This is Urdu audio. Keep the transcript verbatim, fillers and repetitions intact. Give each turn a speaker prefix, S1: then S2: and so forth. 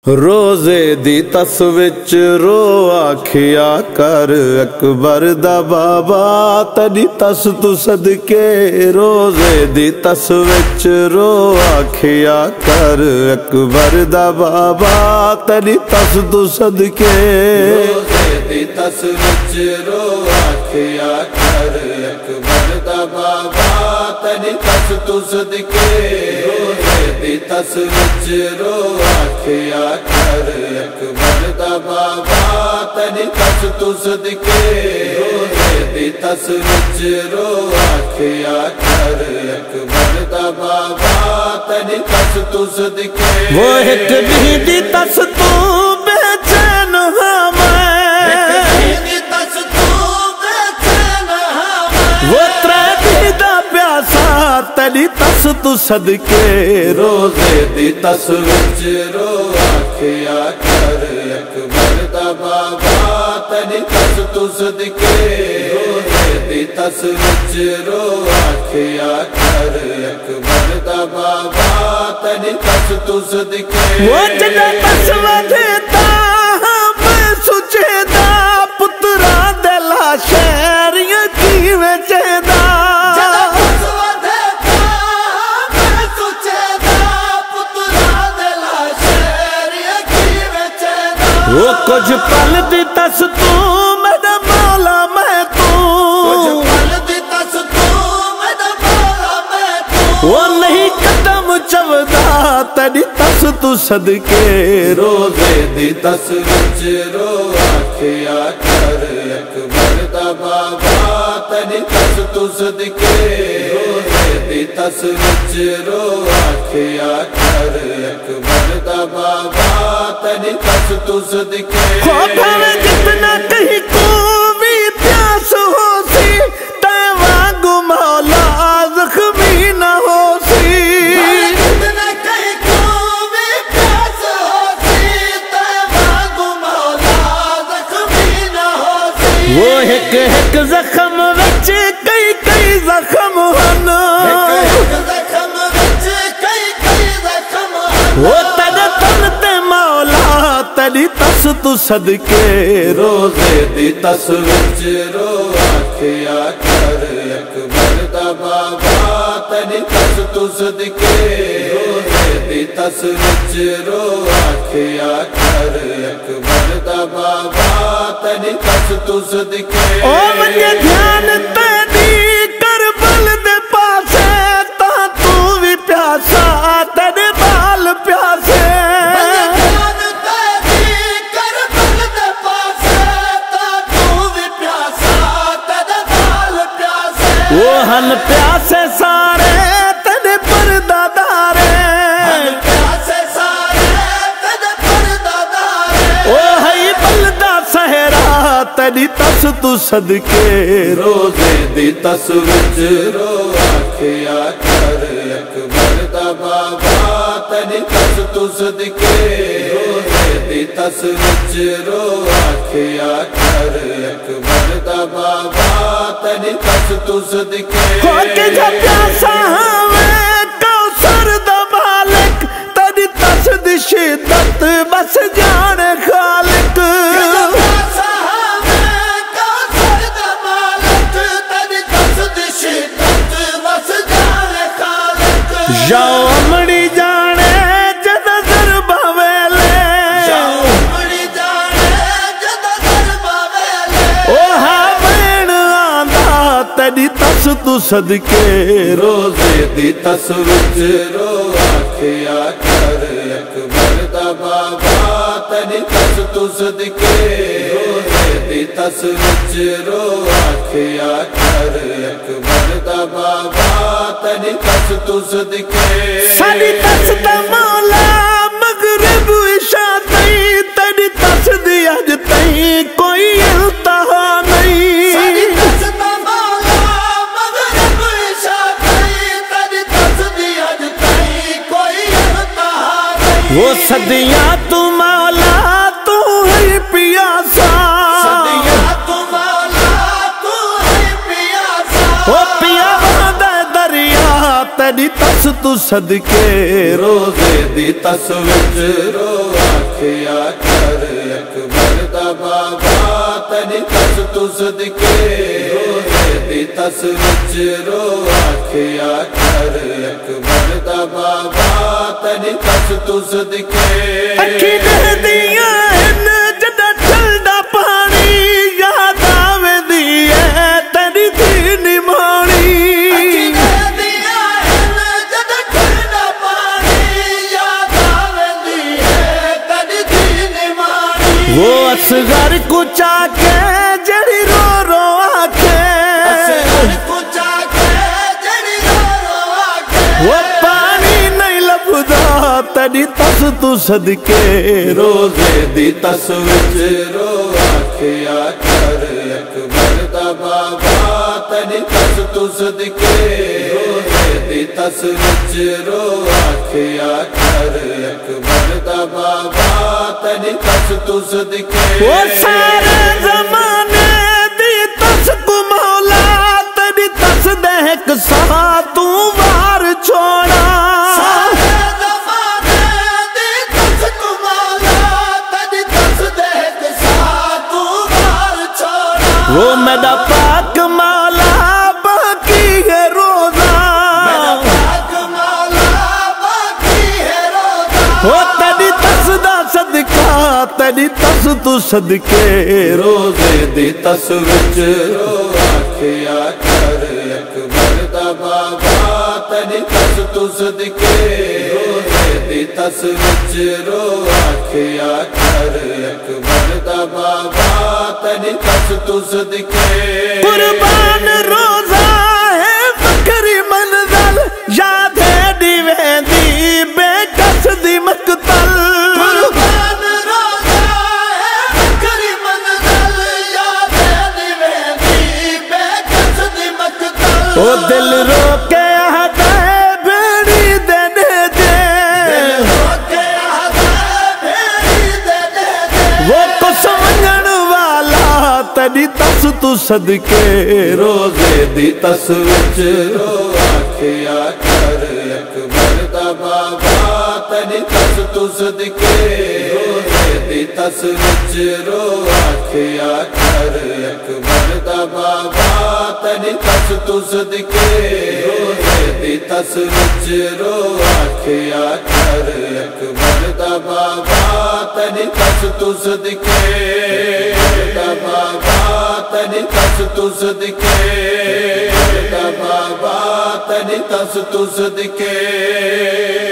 S1: روزے دی تس وچ رو آکھیا کر اکبر دا بابا تیری تس تو صدقے روزے دی تس وچ رو آکھیا کر اکبر دا بابا تیری تس تو صدقے روزے دی تس وچ رو آکھیا کر اکبر دا بابا تیری تس تو صدقے روزے دی تس وچ رو آکھیا کر اکبر دا بابا تیری تس تو صدقے روزے دی تس وچ رو آکھیا کر اکبر دا بابا تیری تس تو صدقے وہ ایک بھی دی تس تو بے چین ہاں میں ایک بھی دی تس تو بے چین ہاں میں وہ ترے بھی دا پیاسا تیری تس تو صدقے روزے دی تس وچ رو آکھیا کر اکبر دا بابا تیری تس تو صدقے روزے دی تس وچ رو آکھیا کر اکبر دا بابا تیری تس تو صدقے وہ جڑا تس ودھدا میں سچدا پترا دلا شہریاں کیویں چہدا وہ کچھ پل دی تس تو میرا مولا میں تو کچھ پل دی تس تو میرا مولا میں تو وہ نہیں قدم چودا تیری تس تو صدقے روزے دی تس وچ رو آکھیا کر اکبر دا بابا تیری تس تو صدقے روزے دی تس وچ رو آکھیا کر اکبر دا بابا تیری تس تو صدقے خوابہ جتنا کہیں کو بھی پیاس ہو سی تے وانگو مولا زخمی نہ ہو سی جتنا کہیں کو بھی پیاس ہو سی تے وانگو مولا زخمی نہ ہو سی وہ ایک ایک زخم وچ کئی کئی زخم ہن ایک ایک زخم وچ کئی کئی زخم ہن وہ تیرے تن تے مولا تیری تس تو صدقے روزے دی تس وچ رو آکھیا کر اکبر دا بابا تیری تس تو صدقے روزے دی تس وچ رو آکھیا کر اکبر دا بابا تیری تس تو صدقے او مجھے دھیان تیری کربل دے پاسے تاں تو بھی پیاسا تیرے بال پیاسے وہ ہن پیاسے سارے تیرے پردہ دارے ہن پیاسے سارے تیرے پردہ دارے وہ ہے بلدہ صحرا تیری تس تو صدقے روزے دی تس وچ رو آکھیا کر اکبر دا بابا تیری تس تو صدقے روزے دی تس وچ رو آکھیا کر اکبر دا بابا تیری تس تو صدقے ہو کے جا پیاسا ہمیں کوثر دا مالک تیری تس دی شدت بس جانے خالق پیاسا ہمیں کوثر دا مالک تیری تس دی شدت بس جانے خالق جاؤ امڑی جانے جدا ضربہ ویلے جاؤ امڑی جانے جدا ضربہ ویلے او ہمیں آندھا تیری تس تو صدقے روزے دی تس وچ رو آکھیا کر اکبر دا بابا تیری تس تو صدقے روزے دی تس وچ رو آکھیا کر اکبر دا بابا تیری تس تو صدقے ساڈی تس دا مولا مغرب عشاء تئی تیری تس دی اج تئی کوئی انتہا نہیں ساڈی تس دا مولا مغرب عشاء تئی تیری تس دی اج تئی کوئی انتہا نہیں وہ صدیاں تو مولا تو ہے پیاسا صدیاں تو مولا تو ہے پیاسا وہ پیاسا دے دریا تیری تس تو صدقے روزے دی تس وچ رو آکھیا
S2: آکھیا کر اکبر دا بابا تیری تس تو صدقے روزے دی تس وچ رو آکھیا کر اکبر دا بابا تیری تس تو صدقے
S1: اکھی دے دیاں ہن جدا ٹھلدا پانی یاد آوے دی ہے تیری دھی نمانی وہ اصغر کو چاکے جڑی رو رو آکے وہ پانی نہیں لبدا تیری تس تو صدقے
S2: روزے دی تس وچ رو آکھیا کر اکبر دا بابا تیری تس تو صدقے روزے دی تس وچ رو آکھیا کر اکبر دا بابا تیری تس تو صدقے
S1: وہ سارے زمانے دی تس کو مولا تیری تس دہک سا تو وار چھوڑا
S2: سارے زمانے دی تس کو مولا تیری تس دہک سا تو وار چھوڑا
S1: وہ میرا پاک مولا باقی ہے روزہ
S2: میرا پاک مولا باقی ہے روزہ
S1: وہ تیری تس دا صدقہ تیری تس تو صدقے
S2: روزے دی تس وچ رو آکھیا کر اکبر دا بابا تیری تس تو صدقے روزے دی تس وچ رو آکھیا کر اکبر دا بابا تیری تس تو صدقے
S1: قربان روزہ ہے فکری منزل یاد ہے دیویں دی بے کس دی مقتل
S2: قربان روزہ ہے فکری منزل یاد ہے دیویں دی بے کس دی مقتل
S1: او دل رو کے آہدہ بھیڑی دینے دے
S2: دل ہو کے آہدہ بھیڑی دینے دے
S1: وہ کس منگن والا تیری تس تو صدقے
S2: روزے دی تس وچ رو آکھیا کر اکبر دا بابا تیری تس تو صدقے روزے دی تس وچ رو آکھیا کر اکبر دا بابا تیری تس تو صدقے روزے دی تس وچ رو آکھیا کر اکبر دا بابا تیری تس تو صدقے دا بابا تیری تس تو صدقے دا بابا تیری تس تو صدقے